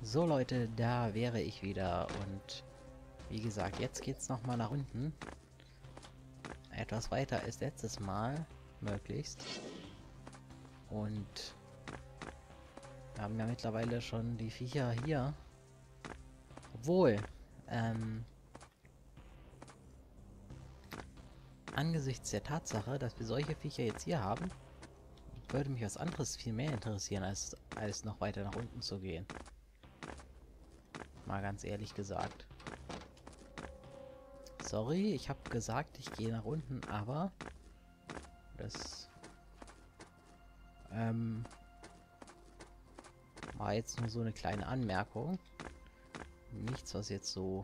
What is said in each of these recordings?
So Leute, da wäre ich wieder und wie gesagt, jetzt geht's nochmal nach unten. Etwas weiter als letztes Mal, möglichst. Und wir haben ja mittlerweile schon die Viecher hier. Obwohl, angesichts der Tatsache, dass wir solche Viecher jetzt hier haben, würde mich was anderes viel mehr interessieren, als noch weiter nach unten zu gehen. Mal ganz ehrlich gesagt. Sorry, ich habe gesagt, ich gehe nach unten, aber das war jetzt nur so eine kleine Anmerkung. Nichts, was jetzt so...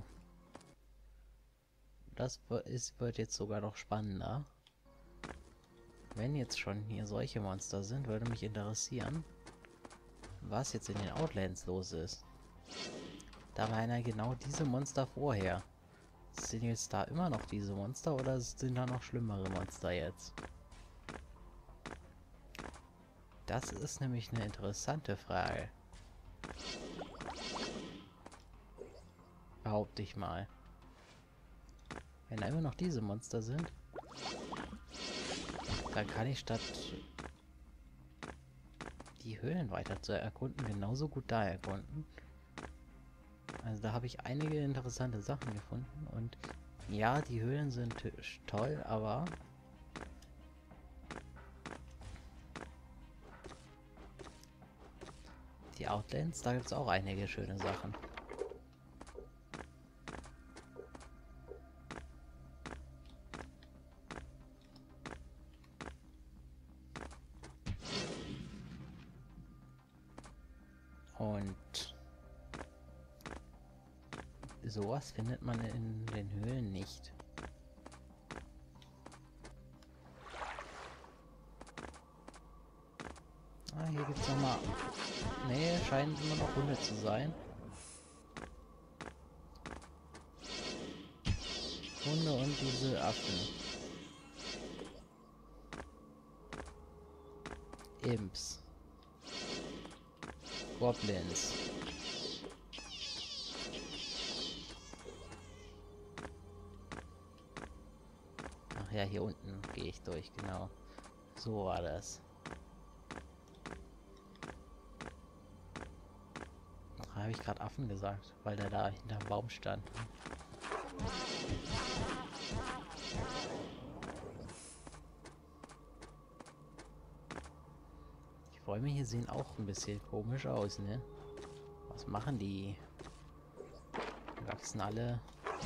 wird jetzt sogar noch spannender. Wenn jetzt schon hier solche Monster sind, würde mich interessieren, was jetzt in den Outlands los ist. Da waren ja genau diese Monster vorher. Sind jetzt da immer noch diese Monster oder sind da noch schlimmere Monster jetzt? Das ist nämlich eine interessante Frage. Behaupte ich mal. Wenn da immer noch diese Monster sind, dann kann ich statt die Höhlen weiter zu erkunden, genauso gut da erkunden. Also da habe ich einige interessante Sachen gefunden und ja, die Höhlen sind toll, aber die Outlands, da gibt es auch einige schöne Sachen. Und sowas findet man in den Höhlen nicht. Ah, hier gibt's nochmal... Nee, scheinen immer noch Hunde zu sein. Hunde und diese Affen. Imps. Goblins. Ach ja, hier unten gehe ich durch, genau. So war das. Habe ich gerade Affen gesagt, weil der da hinterm Baum stand. Die Bäume hier sehen auch ein bisschen komisch aus, ne? Was machen die? Die wachsen alle.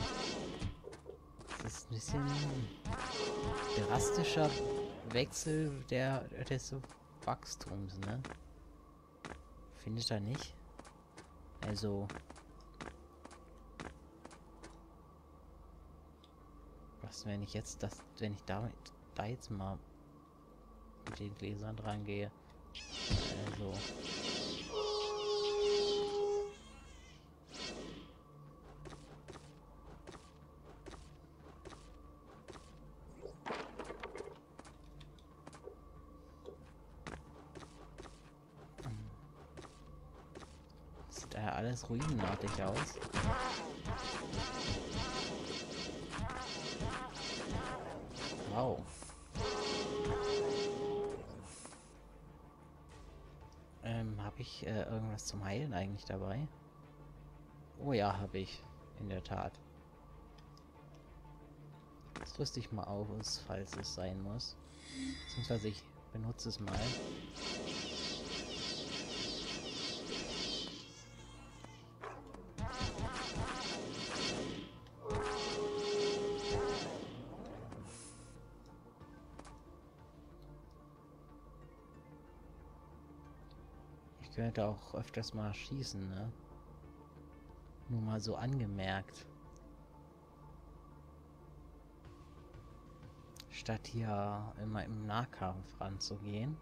Das ist ein bisschen drastischer Wechsel des Wachstums, ne? Finde ich da nicht? Also... Was, wenn ich jetzt wenn ich da jetzt mal mit den Gläsern dran gehe? Also... Sieht ja alles ruinenartig aus. Wow. Habe ich irgendwas zum Heilen eigentlich dabei? Oh ja, habe ich. In der Tat. Das rüste ich mal aus, falls es sein muss. Beziehungsweise ich benutze es mal. Ich könnte auch öfters mal schießen, ne? Nur mal so angemerkt. Statt hier immer im Nahkampf ranzugehen.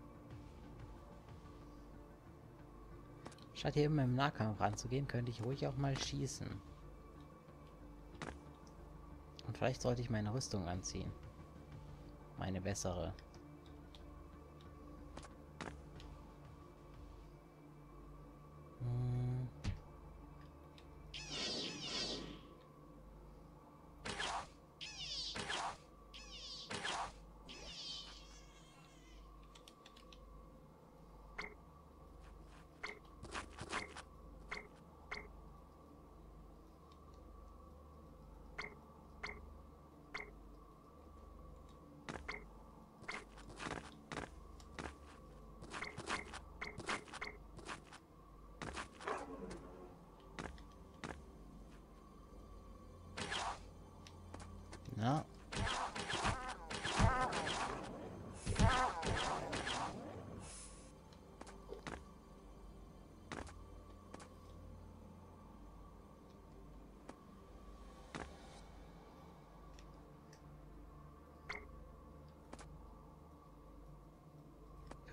Statt hier immer im Nahkampf ranzugehen, könnte ich ruhig auch mal schießen. Und vielleicht sollte ich meine Rüstung anziehen. Meine bessere.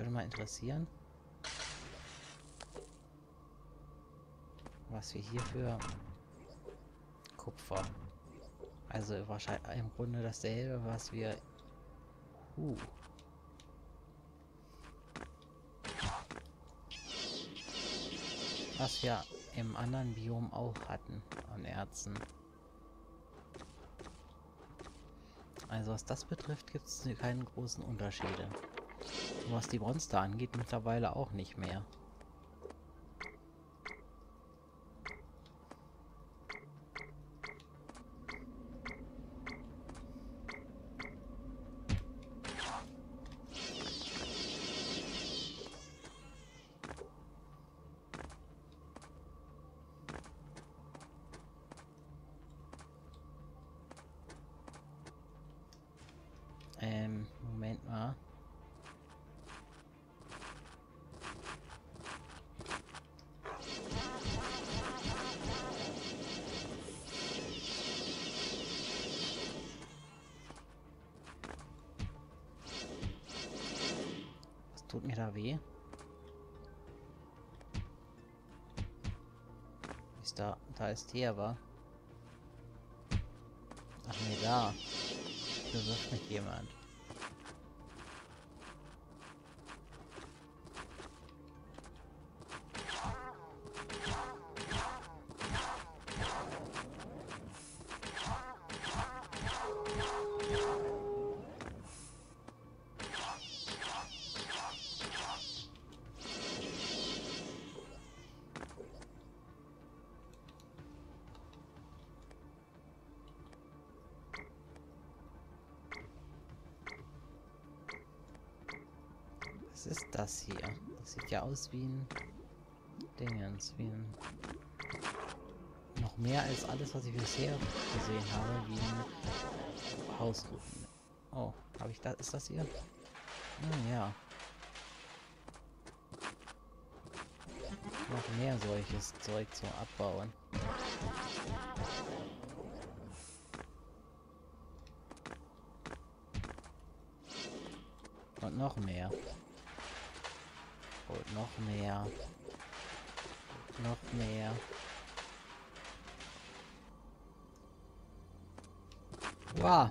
würde mal interessieren, was wir hier für Kupfer. Also wahrscheinlich im Grunde dasselbe, was wir... was wir im anderen Biom auch hatten an Erzen. Also was das betrifft, gibt es keine großen Unterschiede. Und was die Monster angeht, mittlerweile auch nicht mehr. Moment mal. Was tut mir da weh? Ist da... Da ist die aber. Ach nee, da. Bewirft mich jemand. Was ist das hier? Das sieht ja aus wie ein Dingens, wie ein... noch mehr als alles, was ich bisher gesehen habe, wie ein Haus. Oh, habe ich da... Ist das hier? Hm, ja. Noch mehr solches Zeug zum Abbauen. Und noch mehr. Und noch mehr. Noch mehr. Wow.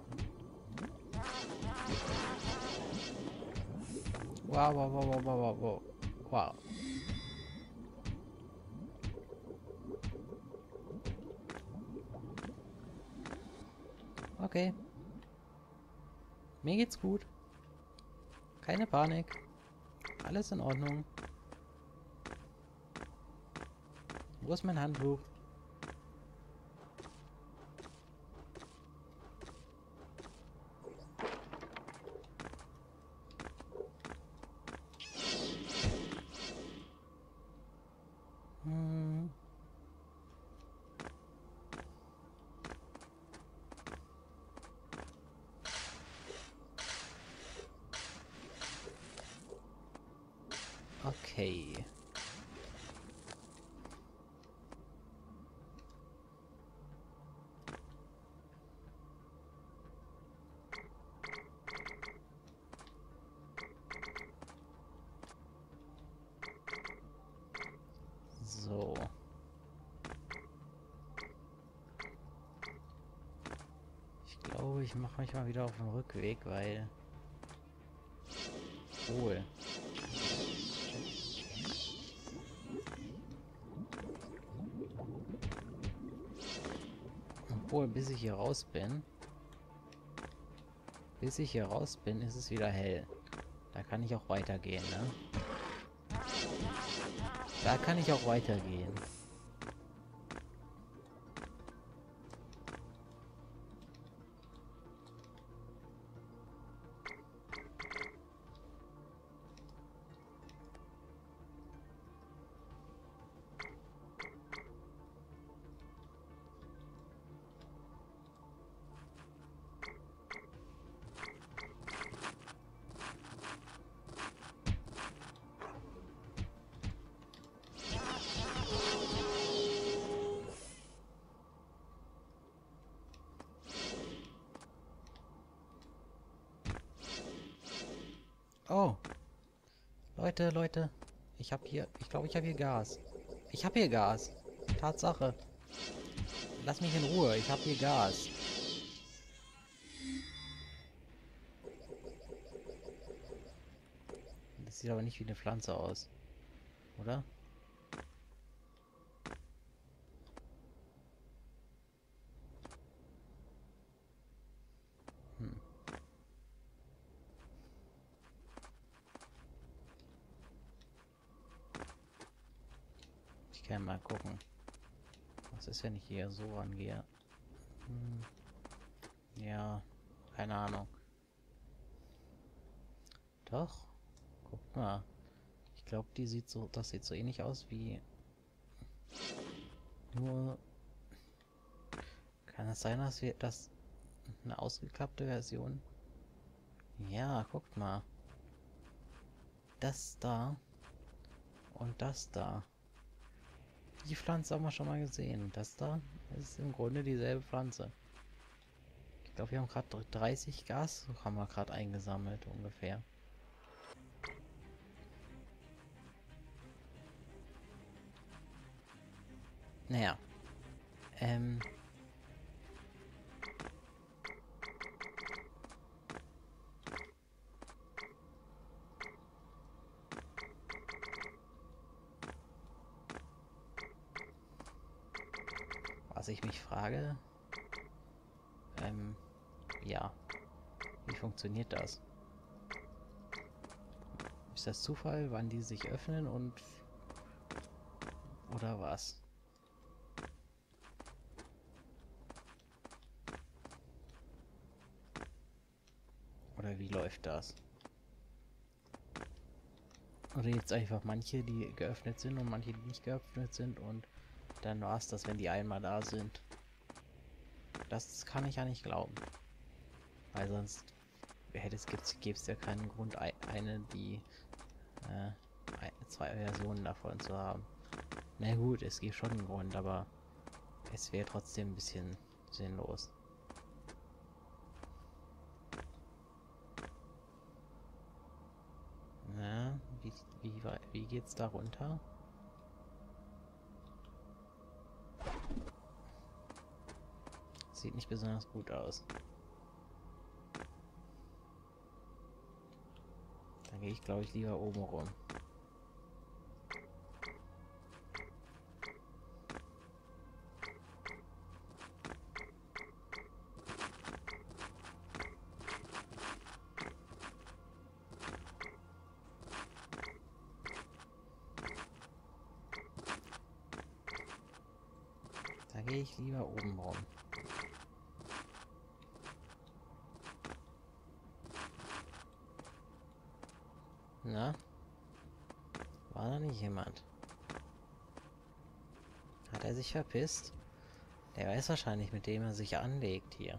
Wow, wow, wow, wow, wow, wow. Wow. Okay. Mir geht's gut. Keine Panik. Alles in Ordnung. Wo ist mein Handtuch? Hm. Okay. So. Ich glaube, ich mache mich mal wieder auf den Rückweg, weil... Wohl. Obwohl, bis ich hier raus bin... Bis ich hier raus bin, ist es wieder hell. Da kann ich auch weitergehen, ne? Da kann ich auch weitergehen. Oh. Leute, Leute. Ich glaube, ich habe hier Gas. Ich habe hier Gas. Tatsache. Lass mich in Ruhe. Ich habe hier Gas. Das sieht aber nicht wie eine Pflanze aus. Oder? Hm. Ich kann mal gucken. Was ist, wenn ich hier so rangehe? Hm. Ja, keine Ahnung. Doch. Guck mal. Ich glaube, das sieht so ähnlich aus wie... Nur... Kann es sein, dass wir das... Eine ausgeklappte Version? Ja, guckt mal. Das da. Und das da. Die Pflanze haben wir schon mal gesehen. Das da ist im Grunde dieselbe Pflanze. Ich glaube, wir haben gerade 30 Gas, haben wir gerade eingesammelt ungefähr. Naja. Ähm. Was ich mich frage, ja, wie funktioniert das? Ist das Zufall, wann die sich öffnen und... oder was? Oder wie läuft das? Oder jetzt einfach manche, die geöffnet sind und manche, die nicht geöffnet sind und dann war es das, wenn die einmal da sind. Das kann ich ja nicht glauben. Weil sonst gäbe es ja keinen Grund, zwei Versionen davon zu haben. Na gut, es gibt schon einen Grund, aber es wäre trotzdem ein bisschen sinnlos. Na, wie geht's da runter? Sieht nicht besonders gut aus. Dann gehe ich, glaube ich, lieber oben rum. Da gehe ich lieber oben rum. Na? War da nicht jemand? Hat er sich verpisst? Der weiß wahrscheinlich, mit dem er sich anlegt hier.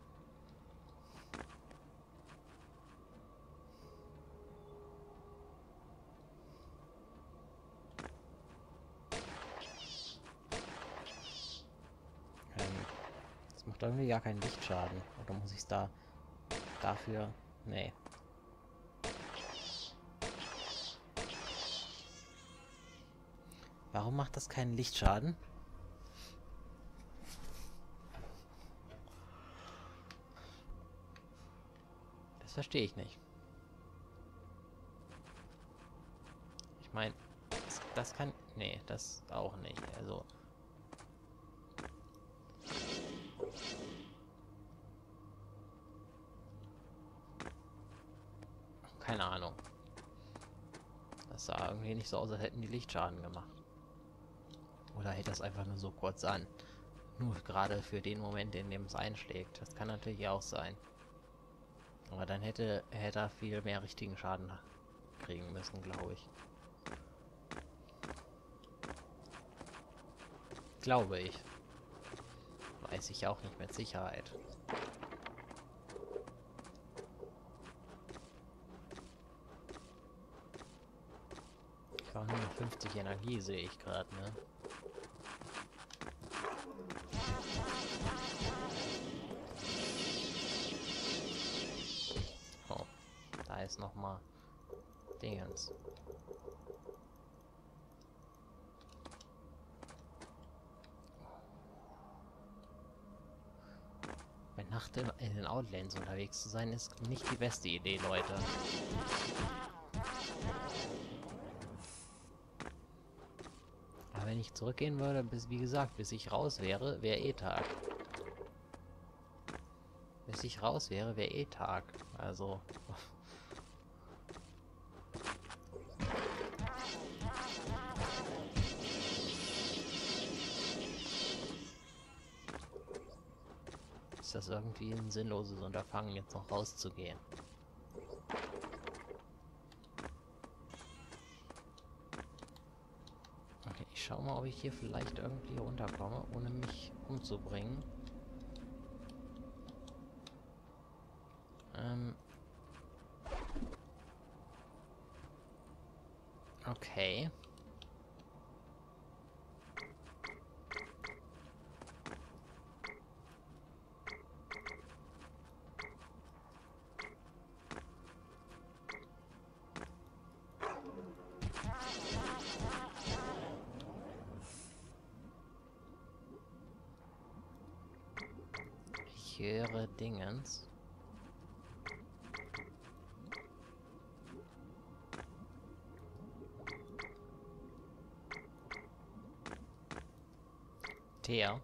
Das macht irgendwie gar keinen Lichtschaden. Oder muss ich es dafür... Nee. Warum macht das keinen Lichtschaden? Das verstehe ich nicht. Ich meine, das kann... Nee, das auch nicht. Also... Keine Ahnung. Das sah irgendwie nicht so aus, als hätten die Lichtschaden gemacht. Oder hält das einfach nur so kurz an. Nur gerade für den Moment, in dem es einschlägt. Das kann natürlich auch sein. Aber dann hätte er viel mehr richtigen Schaden kriegen müssen, glaube ich. Glaube ich. Weiß ich auch nicht mit Sicherheit. Ich war nur 50 Energie, sehe ich gerade, ne? Oh, da ist noch mal Dingens. Bei Nacht in den Outlands unterwegs zu sein, ist nicht die beste Idee, Leute. Aber wenn ich zurückgehen würde, bis, wie gesagt, bis ich raus wäre, wäre eh Tag. Bis ich raus wäre, wäre eh Tag. Also... ist das irgendwie ein sinnloses Unterfangen, jetzt noch rauszugehen. Okay, ich schau mal, ob ich hier vielleicht irgendwie runterkomme, ohne mich umzubringen. Okay. Ich höre Dingens. Thea.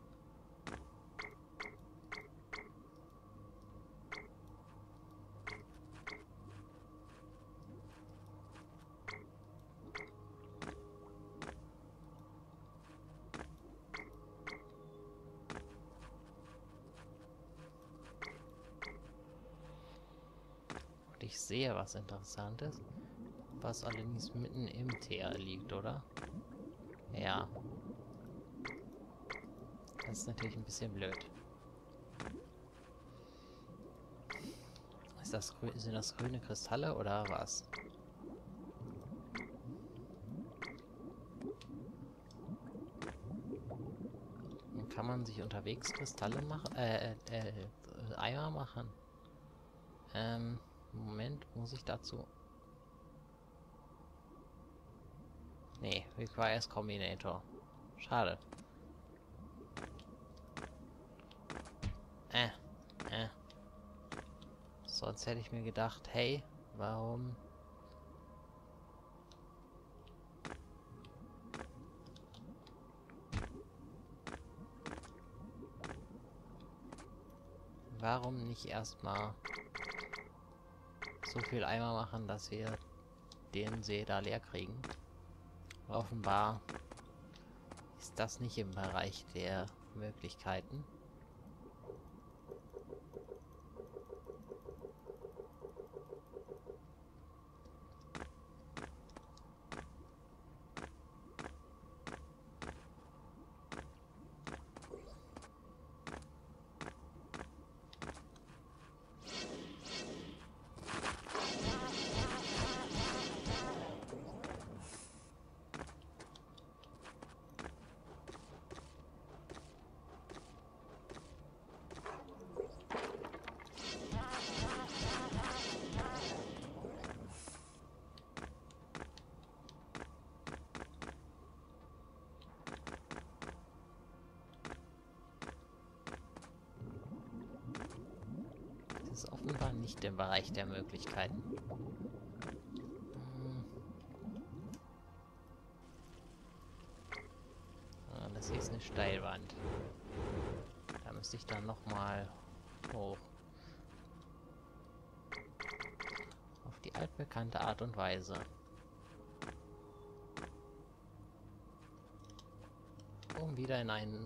Und ich sehe was Interessantes, was allerdings mitten im Teer liegt, oder? Ja. Das ist natürlich ein bisschen blöd. Sind das grüne Kristalle oder was? Und kann man sich unterwegs Kristalle machen? Eimer machen? Moment, muss ich dazu... Nee, requires Combinator. Schade. Sonst hätte ich mir gedacht, hey, warum... Warum nicht erstmal so viel Eimer machen, dass wir den See da leer kriegen? Offenbar ist das nicht im Bereich der Möglichkeiten. Das ist offenbar nicht im Bereich der Möglichkeiten. Das hier ist eine Steilwand. Da müsste ich dann nochmal hoch. Auf die altbekannte Art und Weise. Um wieder in einen...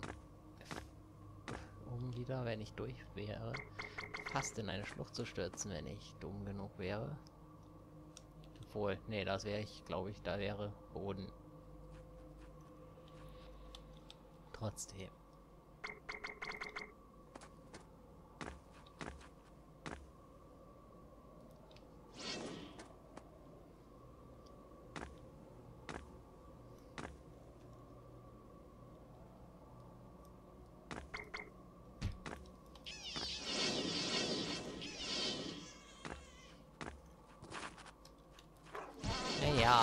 Um wieder, wenn ich durch wäre, fast in eine Schlucht zu stürzen, wenn ich dumm genug wäre. Obwohl, nee, das wäre ich, glaube ich, da wäre Boden. Trotzdem.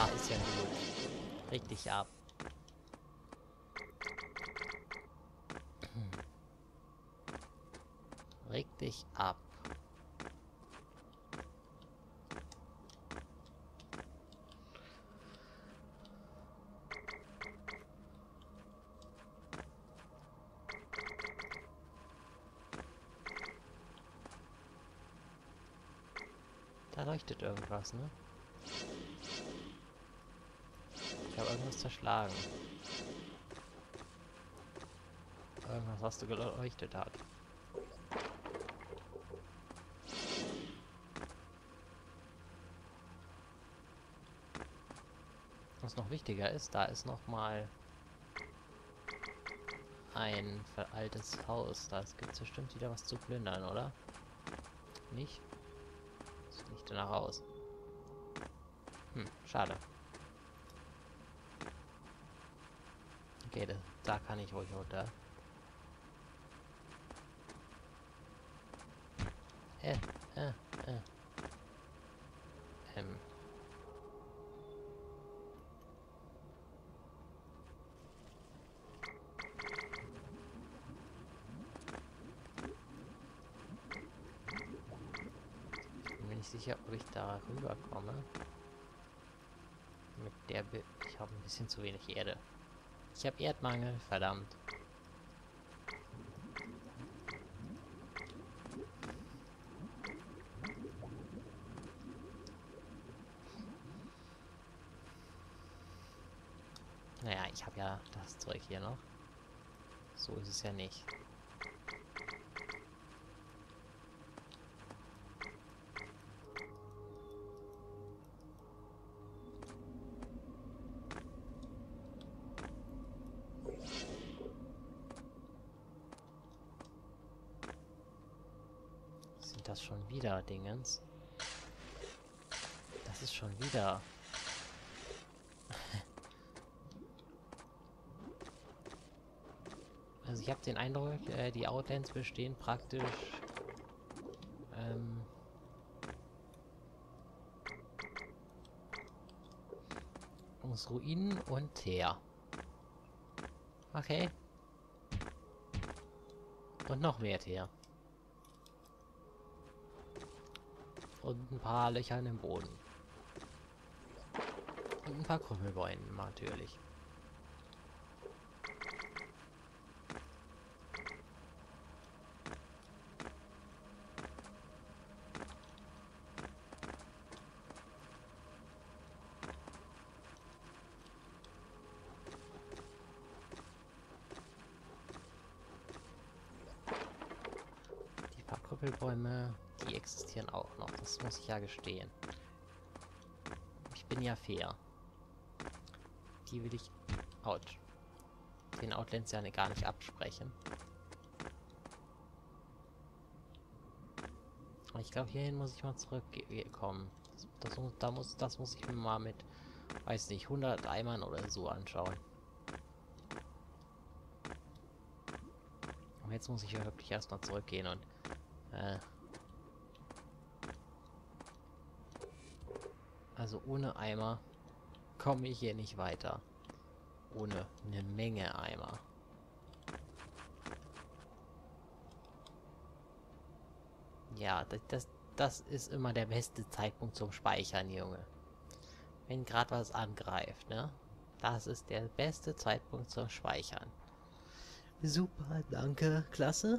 Ja, ist ja gut. Reg dich ab. Reg dich ab. Da leuchtet irgendwas, ne? Ich habe irgendwas zerschlagen. Irgendwas, was du geleuchtet hat. Was noch wichtiger ist, da ist noch mal ein veraltes Haus. Da gibt es bestimmt wieder was zu plündern, oder? Nicht? Sieht nicht danach aus. Schade. Okay, da kann ich ruhig runter. Äh, äh, äh. Ähm. Bin mir nicht sicher, ob ich da rüberkomme. Mit der ich habe ein bisschen zu wenig Erde. Ich habe Erdmangel, verdammt. Naja, ich habe ja das Zeug hier noch. So ist es ja nicht. Sind das schon wieder Dingens? Das ist schon wieder... Also ich habe den Eindruck, die Outlands bestehen praktisch aus Ruinen und Teer. Okay. Und noch mehr Teer. Und ein paar Löcher im Boden. Und ein paar Krümmelbäume natürlich. Die paar Krüppelbäume, die existieren auch noch. Das muss ich ja gestehen. Ich bin ja fair. Die will ich... Autsch. Den Outlands ja gar nicht absprechen. Aber ich glaube, hierhin muss ich mal zurückkommen. Das muss ich mir mal mit, weiß nicht, 100 Eimern oder so anschauen. Aber jetzt muss ich ja wirklich erstmal zurückgehen und also ohne Eimer komme ich hier nicht weiter. Ohne eine Menge Eimer. Ja, das ist immer der beste Zeitpunkt zum Speichern, Junge. Wenn gerade was angreift, ne? Das ist der beste Zeitpunkt zum Speichern. Super, danke, klasse.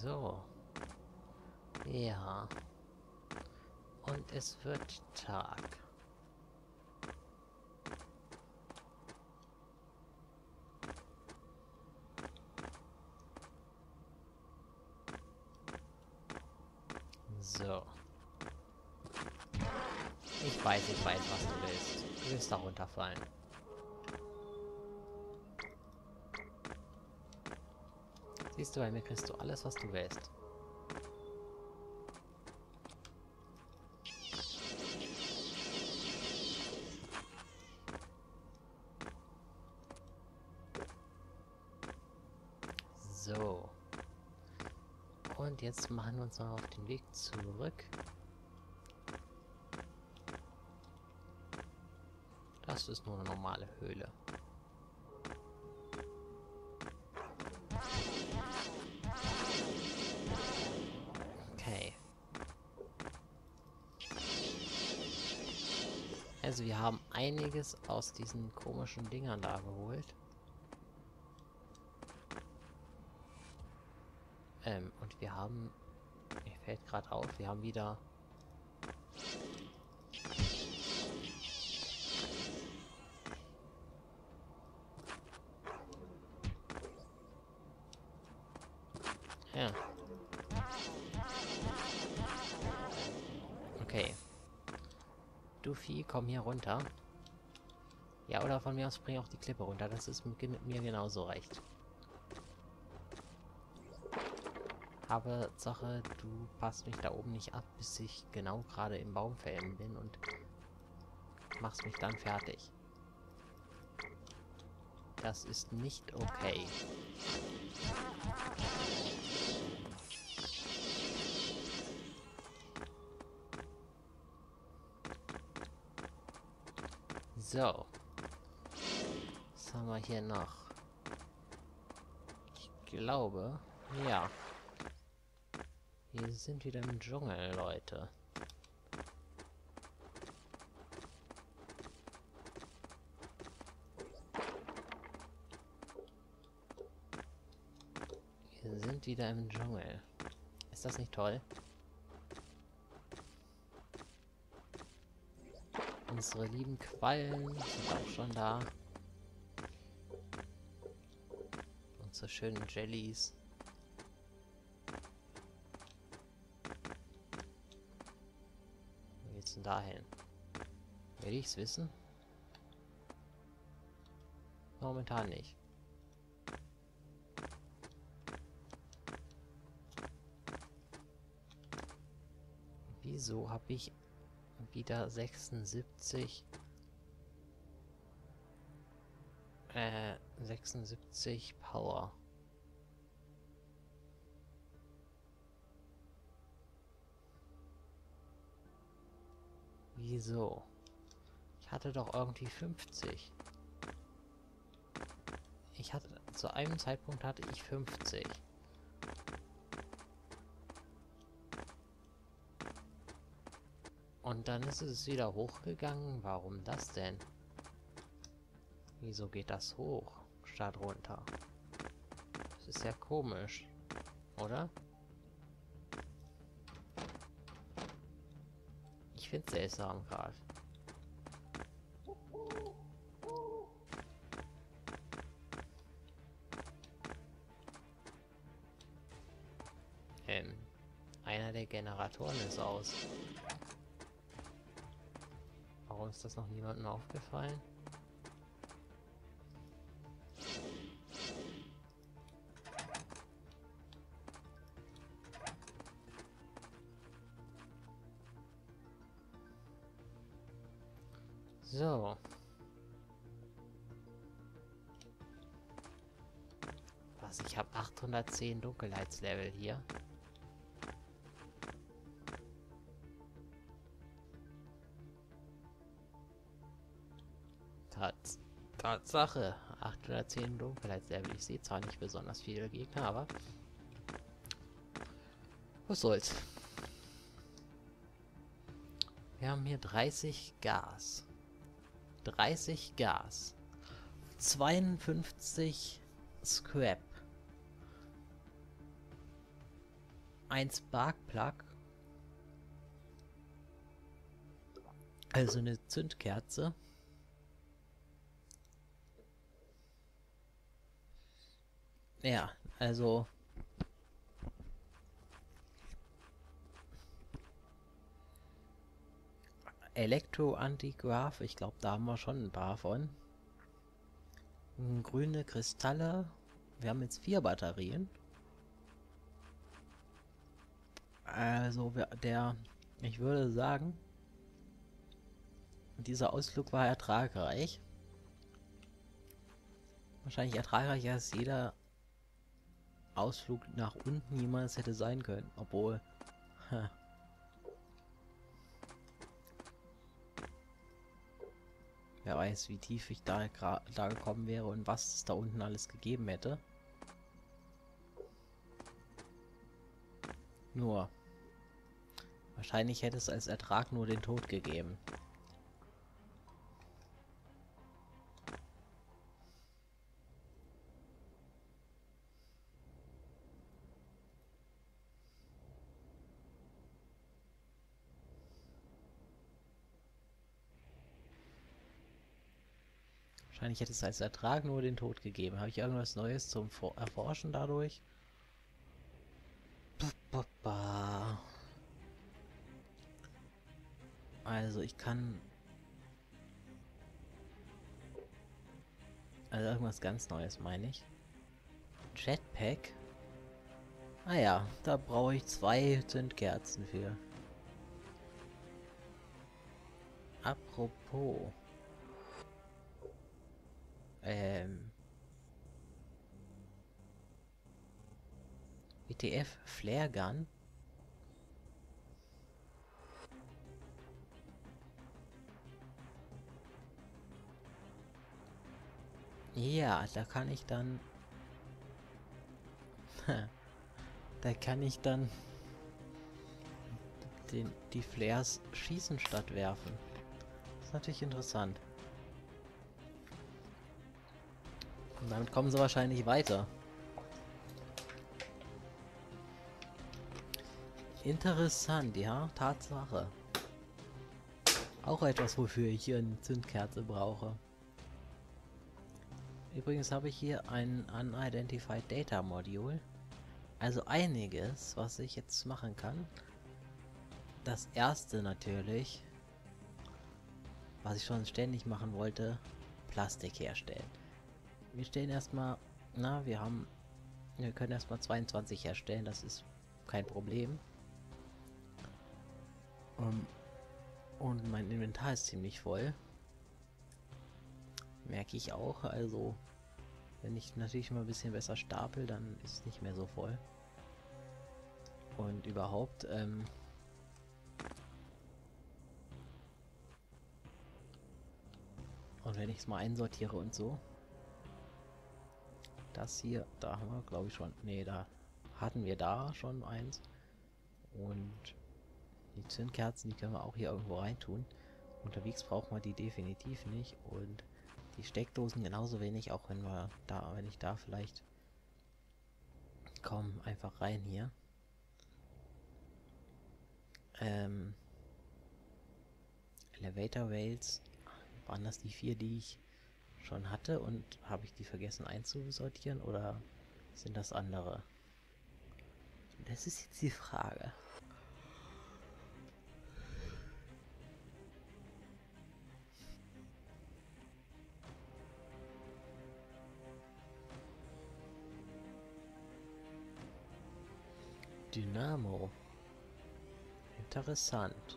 So. Ja. Und es wird Tag. So. Ich weiß, was du willst. Du willst da runterfallen. Siehst du, bei mir kriegst du alles, was du willst. So. Und jetzt machen wir uns mal auf den Weg zurück. Das ist nur eine normale Höhle. Okay. Also wir haben einiges aus diesen komischen Dingern da geholt. Und wir haben... Mir fällt gerade auf, wir haben wieder... Ja. Okay. Du Vieh, komm hier runter. Ja, oder von mir aus spring auch die Klippe runter. Das ist mit mir genauso recht. Aber Sache, du passt mich da oben nicht ab, bis ich genau gerade im Baumfällen bin und machst mich dann fertig. Das ist nicht okay. So. Was haben wir hier noch? Ich glaube, ja. Wir sind wieder im Dschungel, Leute. Wir sind wieder im Dschungel. Ist das nicht toll? Unsere lieben Quallen sind auch schon da. Unsere schönen Jellies. Wo geht's denn dahin? Will ich's wissen? Momentan nicht. Wieso habe ich wieder 76 76 Power? Wieso? Ich hatte doch irgendwie 50. Zu einem Zeitpunkt hatte ich 50. Und dann ist es wieder hochgegangen. Warum das denn? Wieso geht das hoch, statt runter? Das ist ja komisch, oder? Ich find's seltsam gerade. Einer der Generatoren ist aus. Warum ist das noch niemandem aufgefallen? So. Was? Ich habe 810 Dunkelheitslevel hier. Tatsache. 810 Dunkelheitslevel. Ich sehe zwar nicht besonders viele Gegner, aber was soll's. Wir haben hier 30 Gas. 30 Gas. 52 Scrap. ein Sparkplug, also eine Zündkerze. Ja, also Elektro-Antigraph, ich glaube, da haben wir schon ein paar von. Grüne Kristalle. Wir haben jetzt 4 Batterien. Also ich würde sagen, dieser Ausflug war ertragreich. Wahrscheinlich ertragreicher als jeder Ausflug nach unten jemals hätte sein können. Obwohl, wer weiß, wie tief ich da gekommen wäre und was es da unten alles gegeben hätte. Nur, wahrscheinlich hätte es als Ertrag nur den Tod gegeben. Wahrscheinlich hätte es als Ertrag nur den Tod gegeben. Habe ich irgendwas Neues zum Erforschen dadurch? Also ich kann... Also irgendwas ganz Neues meine ich. Jetpack? Ah ja, da brauche ich 2 Zündkerzen für. Apropos. WTF Flare Gun? Ja, da kann ich dann... da kann ich dann die Flares schießen statt werfen. Das ist natürlich interessant. Und damit kommen sie wahrscheinlich weiter. Interessant, ja, Tatsache. Auch etwas, wofür ich hier eine Zündkerze brauche. Übrigens habe ich hier ein Unidentified Data Module. Also einiges, was ich jetzt machen kann. Das erste natürlich, was ich schon ständig machen wollte, Plastik herstellen. Wir stellen erstmal, wir können erstmal 22 herstellen, das ist kein Problem. Und mein Inventar ist ziemlich voll. Merke ich auch, also wenn ich natürlich mal ein bisschen besser stapel, dann ist es nicht mehr so voll. Und überhaupt, und wenn ich es mal einsortiere und so. Das hier, da haben wir glaube ich schon, nee, da hatten wir da schon eins. Und die Zündkerzen, die können wir auch hier irgendwo reintun. Unterwegs brauchen wir die definitiv nicht. Und die Steckdosen genauso wenig, auch wenn ich da vielleicht... Komm, einfach rein hier. Elevator Rails, waren das die 4, die ich schon hatte? Und habe ich die vergessen einzusortieren? Oder sind das andere? Das ist jetzt die Frage. Dynamo. Interessant.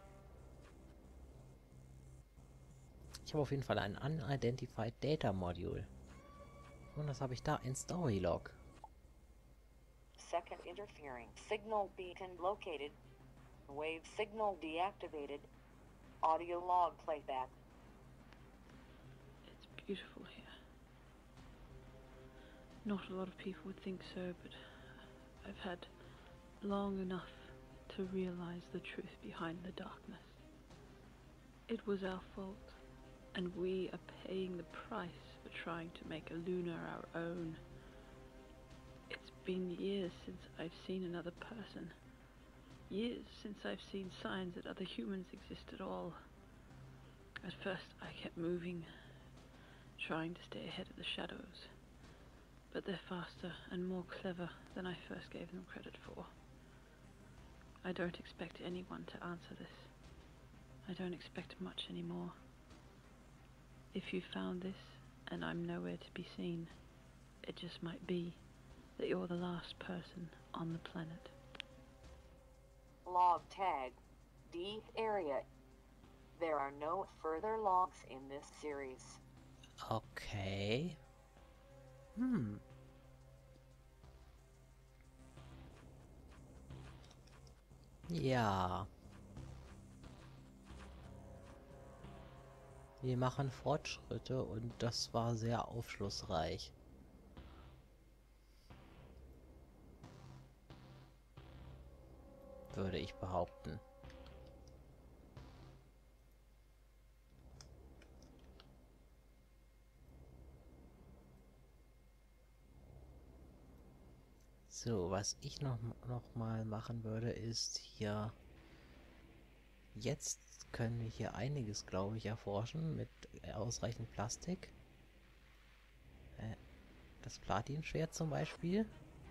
Ich habe auf jeden Fall ein Unidentified Data Module. Und was habe ich da? Ein Story Log. Second interfering. Signal beacon located. Wave signal deactivated. Audio log playback. It's beautiful here. Not a lot of people would think so, but I've had long enough to realize the truth behind the darkness. It was our fault, and we are paying the price for trying to make a Luna our own. It's been years since I've seen another person. Years since I've seen signs that other humans exist at all. At first, I kept moving, trying to stay ahead of the shadows. But they're faster and more clever than I first gave them credit for. I don't expect anyone to answer this. I don't expect much anymore. If you found this, and I'm nowhere to be seen, it just might be that you're the last person on the planet. Log tag. D area. There are no further logs in this series. Okay. Ja. Wir machen Fortschritte und das war sehr aufschlussreich. Würde ich behaupten. So, was ich noch mal machen würde, ist hier... Jetzt können wir hier einiges, glaube ich, erforschen mit ausreichend Plastik. Das Platinschwert zum Beispiel.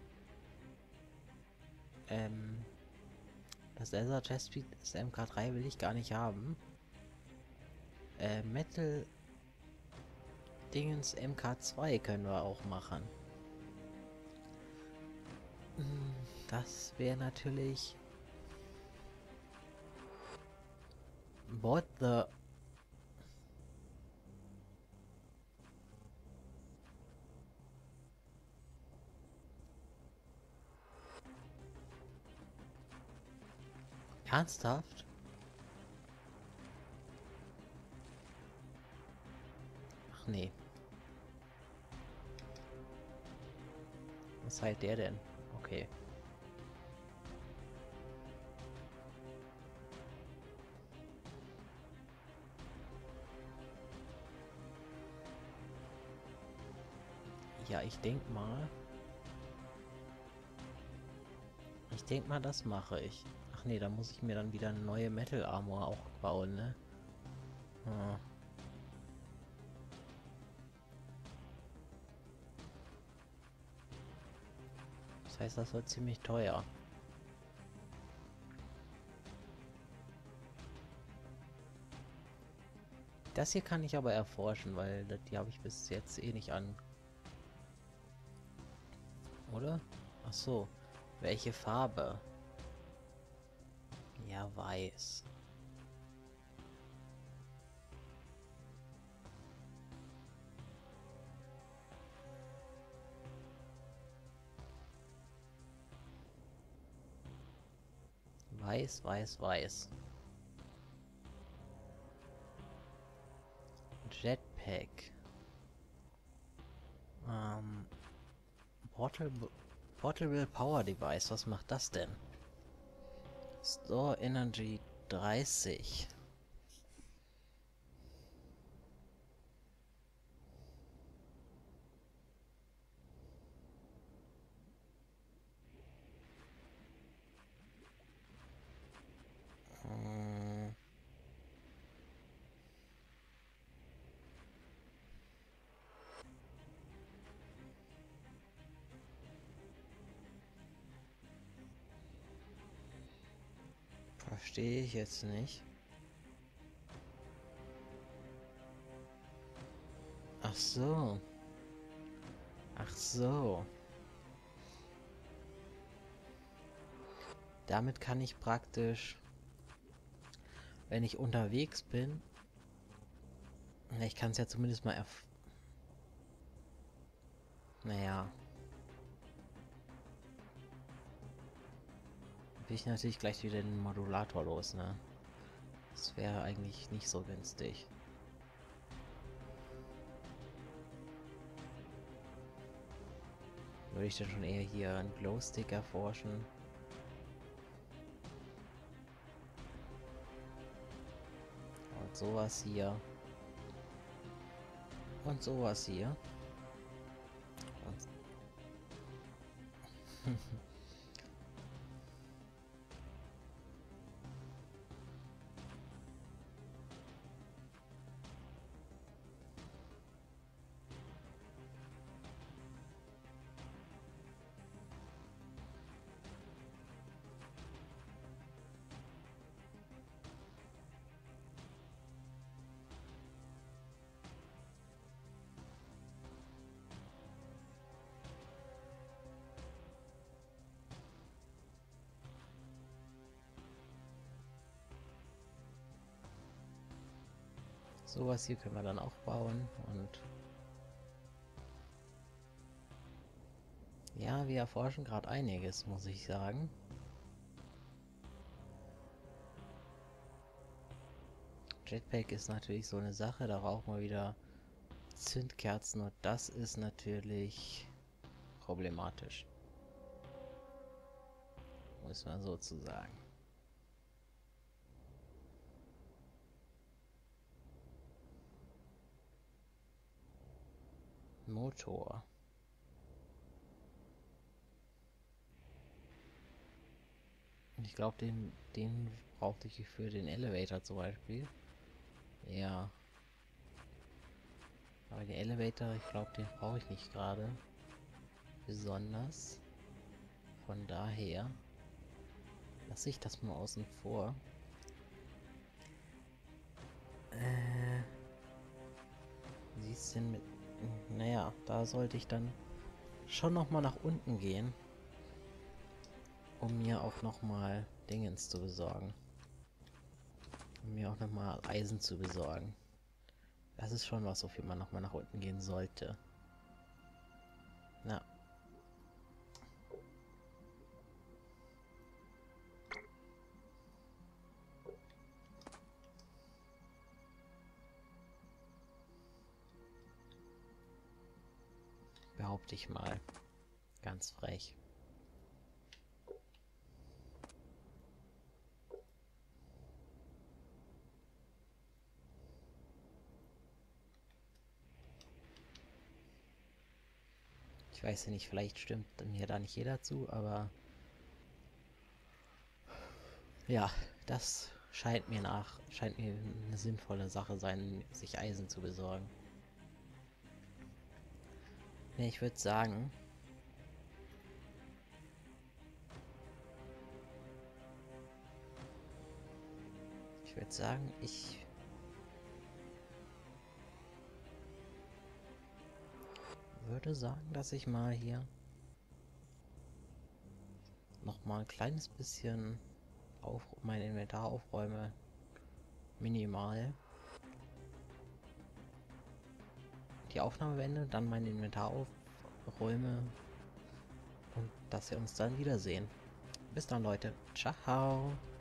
Das Laser Chestplate ist MK3 will ich gar nicht haben. Metal Dingens MK2 können wir auch machen. Das wäre natürlich... What the... Ernsthaft? Ach nee. Was seid der denn? Okay. Ja, ich denk mal. Das mache ich. Ach nee, da muss ich mir dann wieder eine neue Metal Armor auch bauen, ne? Hm. Das heißt, das wird ziemlich teuer. Das hier kann ich aber erforschen, weil die habe ich bis jetzt eh nicht an. Oder? Ach so. Welche Farbe? Ja, weiß. Weiß, weiß, weiß. Jetpack. Portable Power Device. Was macht das denn? Store Energy 30. Verstehe ich jetzt nicht. Ach so. Ach so. Damit kann ich praktisch, wenn ich unterwegs bin, ich kann es ja zumindest mal naja. Bin ich natürlich gleich wieder den Modulator los, ne? Das wäre eigentlich nicht so günstig. Würde ich dann schon eher hier einen Glowstick erforschen? Und sowas hier. Und sowas hier. Und Sowas hier können wir dann auch bauen und ja, wir erforschen gerade einiges, muss ich sagen. Jetpack ist natürlich so eine Sache, da brauchen wir wieder Zündkerzen und das ist natürlich problematisch. Muss man so zu sagen. Motor. Ich glaube, den brauchte ich für den Elevator zum Beispiel. Ja. Aber den Elevator, ich glaube, den brauche ich nicht gerade. Besonders. Von daher lasse ich das mal außen vor. Wie sieht's denn mit... Naja, da sollte ich dann schon nochmal nach unten gehen. Um mir auch nochmal Dingens zu besorgen. Um mir auch nochmal Eisen zu besorgen. Das ist schon was, wofür man nochmal nach unten gehen sollte. Na. Behaupte ich mal. Ganz frech. Ich weiß ja nicht, vielleicht stimmt mir da nicht jeder zu, aber ja, das scheint mir eine sinnvolle Sache sein, sich Eisen zu besorgen. Ne, ich würde sagen, ich würde sagen, dass ich mal hier noch mal ein kleines bisschen mein Inventar aufräume. Minimal. Die Aufnahme beende, dann mein Inventar aufräume und dass wir uns dann wiedersehen. Bis dann, Leute. Ciao.